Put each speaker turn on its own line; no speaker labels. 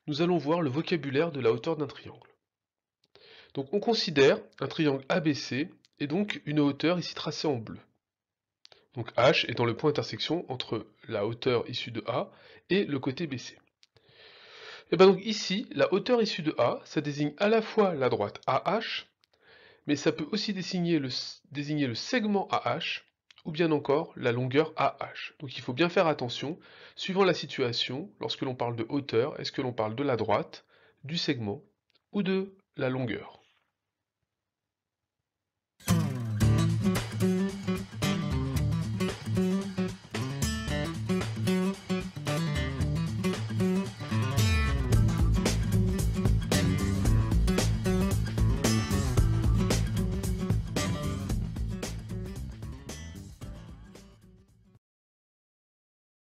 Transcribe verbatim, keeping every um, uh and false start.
nous allons voir le vocabulaire de la hauteur d'un triangle. Donc on considère un triangle A B C et donc une hauteur ici tracée en bleu. Donc H étant le point d'intersection entre la hauteur issue de A et le côté B C. Et bien donc ici, la hauteur issue de A, ça désigne à la fois la droite A H, mais ça peut aussi désigner le, désigner le segment A H, ou bien encore la longueur A H. Donc il faut bien faire attention, suivant la situation, lorsque l'on parle de hauteur, est-ce que l'on parle de la droite, du segment, ou de la longueur.